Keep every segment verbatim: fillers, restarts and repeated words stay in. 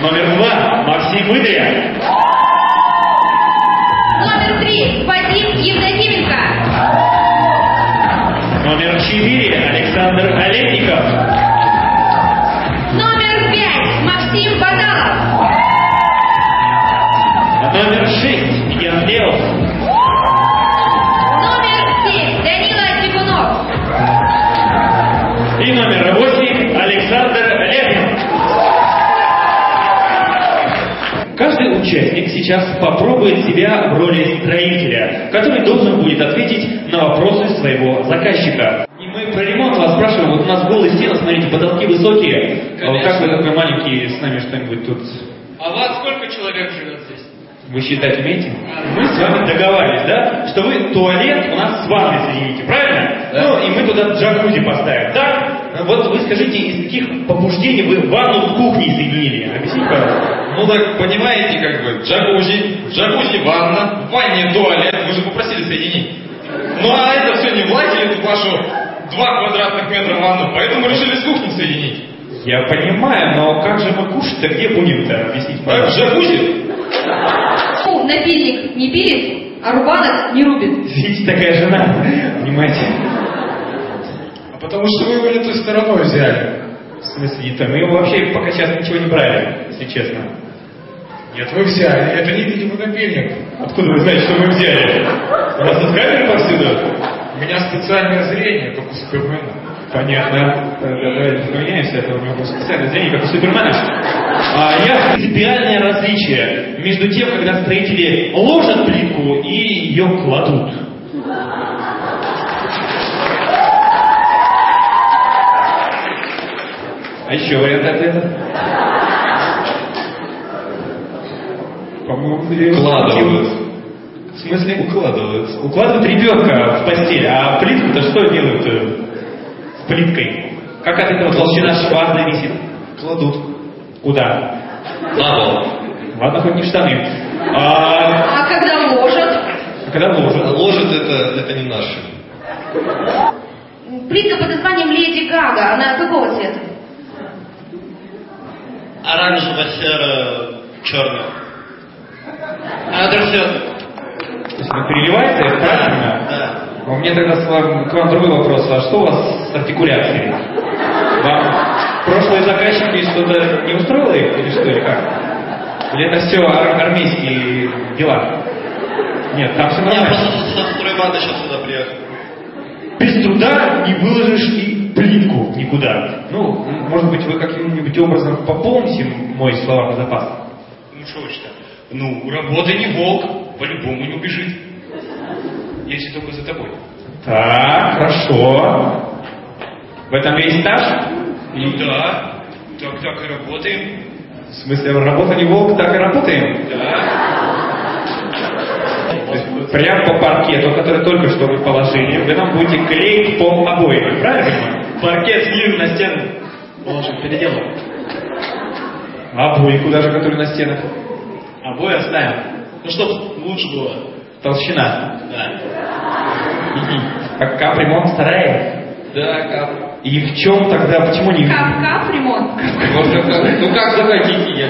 Номер два. Максим Выдря. Номер три. Вадим Евдокименко. Номер четыре. Александр Олейников. Номер пять. Максим Баталов. Номер шесть. Ян Лео. Номер семь. Данила Типунов. И номер восемь. Александр Левин. Каждый участник сейчас попробует себя в роли строителя, который должен будет ответить на вопросы своего заказчика. И мы про ремонт вас спрашиваем. Вот у нас голые стены, смотрите, потолки высокие. А вот как вы такой маленький с нами что-нибудь тут? А вас сколько человек живет здесь? Вы считать умеете? Мы с вами договаривались, да? Что вы туалет у нас с ванной соедините, правильно? Да. Ну, и мы туда джакузи поставим, да? Вот вы скажите, из каких побуждений вы ванну с кухней соединили? Объясните, пожалуйста. Ну так, понимаете, как бы, джакузи, в джакузи ванна, в ванне туалет, вы же попросили соединить. Ну а это все не влазит в вашу два квадратных метра ванну, поэтому решили с кухней соединить. Я понимаю, но как же мы кушать-то где будем-то? Объясните, пожалуйста. В джакузи? Ну, напильник не пилит, а рубанок не рубит. Видите, такая жена, понимаете? А потому что вы его не той стороной взяли. В смысле, не то? Мы его вообще пока сейчас ничего не брали, если честно. Нет, вы взяли, это не видимо напильник. Откуда вы знаете, что мы взяли? У вас тут камеры повсюду? У меня специальное зрение, как у Супермена. Понятно. Давайте поменяемся, это у него было специальное зрение, как у Супермена. А я принципиальное различие между тем, когда строители ложат плитку и ее кладут. А еще вариант ответа? По-моему, Укладывают. В смысле? Укладывают. Укладывают ребенка в постель, а плитку-то что делают с плиткой? Как от этого толщина шва зависит? Кладут. Куда? На пол. Ладно, хоть не в штаны. А, А когда ложат? а когда ложат? Ложит это, это не наше. Плитка под названием Леди Гага, она какого цвета? Оранжево-серо-черный. А это все. То есть она переливается, это правильно? Да. У меня тогда с вами- к вам другой вопрос. А что у вас с артикуляцией? Вам прошлые заказчики что-то не устроило их или что, или как? Или это все ар- армейские дела? Нет, там все Я нормально. просто со стройбанды сейчас сюда приехал. Без труда не выложишь и плитку никуда. Ну, может быть, вы каким-нибудь образом пополните мой словарный запас? Ну что ж-то? Ну, работа не волк, по-любому не убежит. Если только за тобой. Так, хорошо. В этом весь стаж? Ну да, так так и работаем. В смысле, работа не волк, так и работаем? Да. То есть прям по паркету, который только что вы положили, вы нам будете клеить пол обоями, правильно? Паркет слив на стену. Положим, переделаем. Обои куда же, которые на стенах? Обои оставим. Ну, чтоб лучше было. Толщина. Да. Как капремонт старая. Да, кап. И в чем тогда, почему не... Кап-кап ремонт. Ну как захотите, я.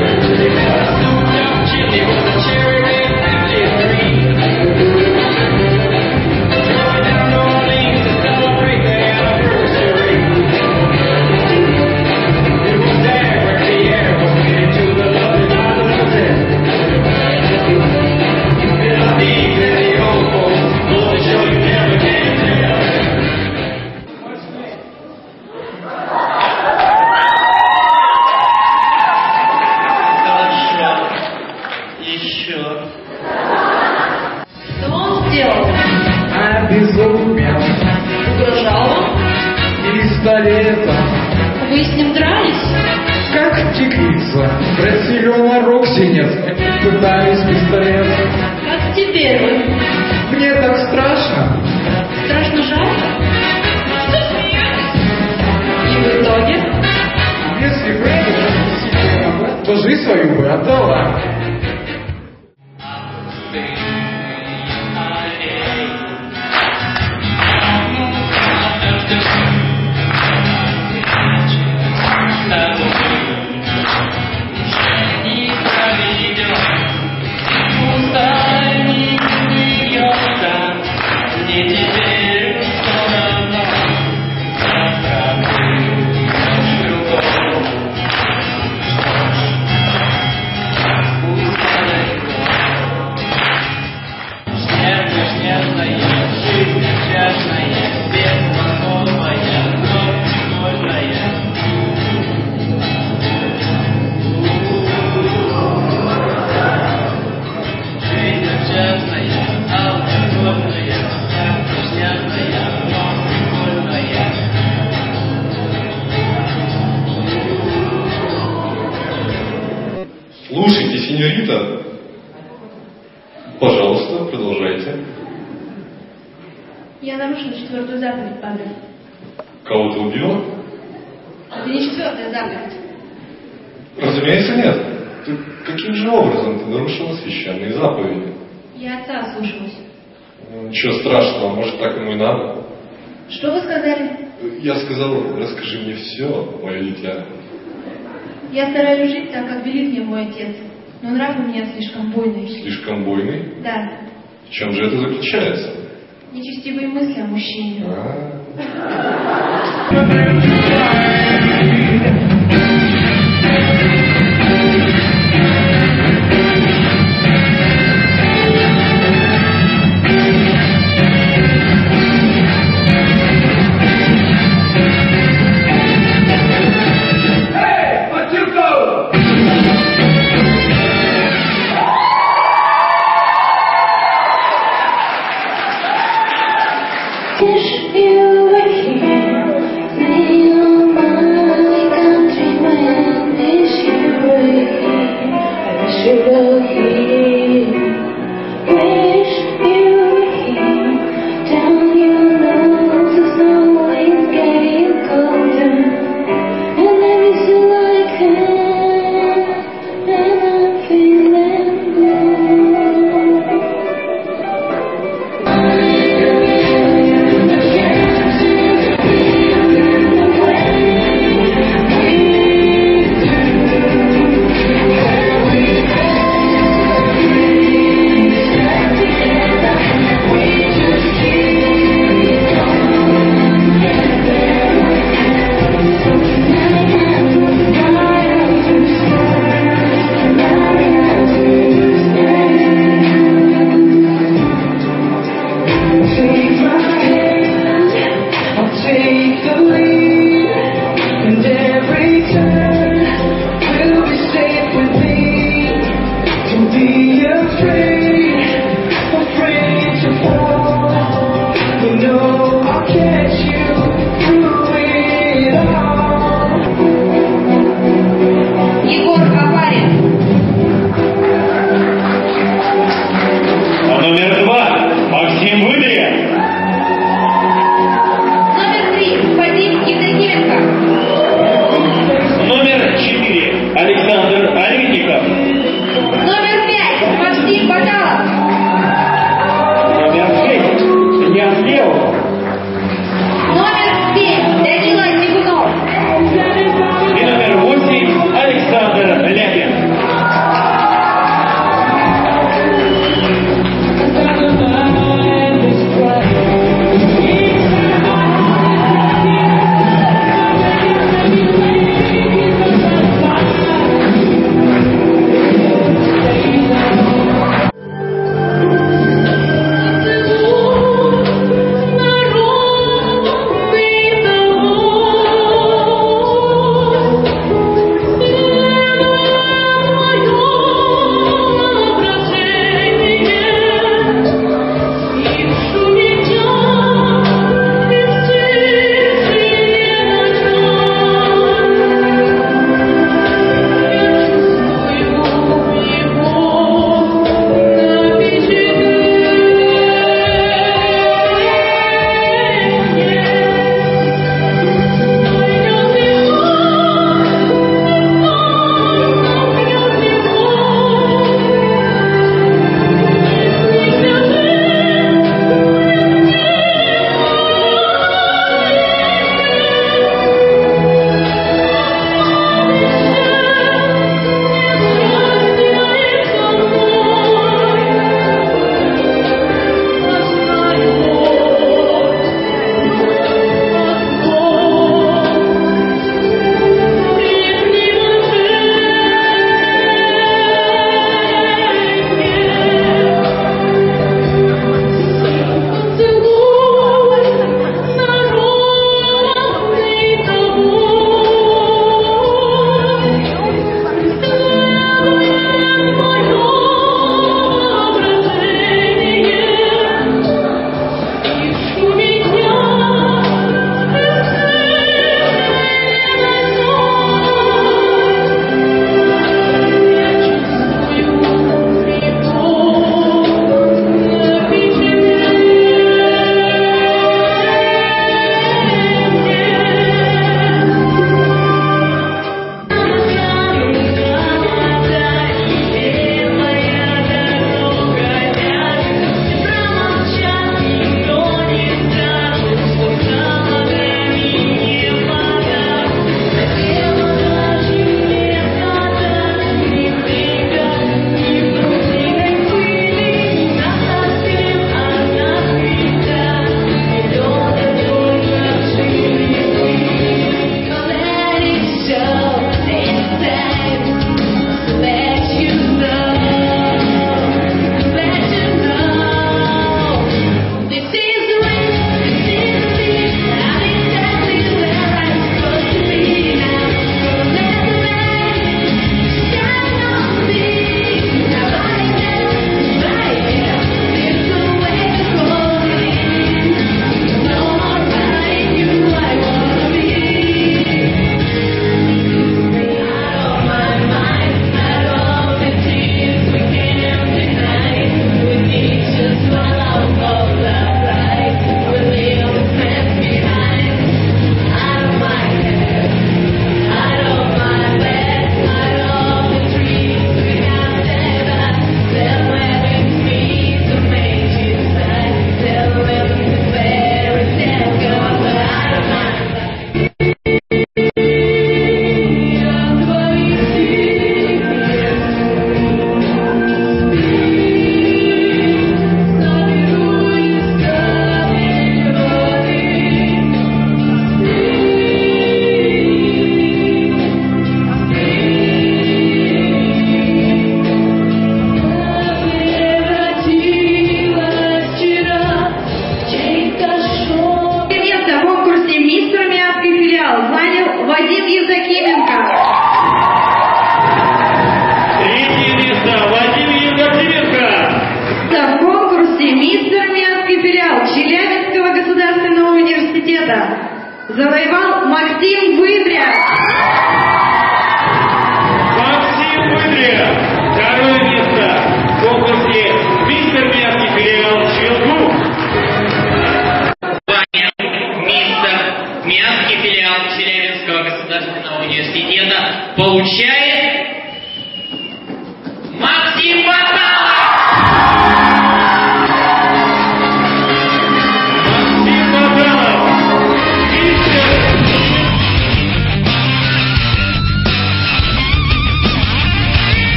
Вы с ним дрались? Как тигрица, просили на Роксинец, пытались пистолет. Как теперь вы? Мне так страшно. Страшно жалко? Что смеетесь? И в итоге? Если бы я то жизнь свою бы отдала. сеньорита. Пожалуйста, продолжайте. Я нарушила четвертую заповедь, падре. Кого ты убила? Это не четвертая заповедь. Разумеется, нет. Ты каким же образом ты нарушила священные заповеди? Я отца ослушалась. Ну, ничего страшного, может, так ему и надо. Что вы сказали? Я сказал, расскажи мне все, мое дитя. Я стараюсь жить так, как велит мне мой отец. Но нрав у меня слишком буйный. Слишком буйный? Да. В чем же это заключается? Нечестивые мысли о мужчине. А.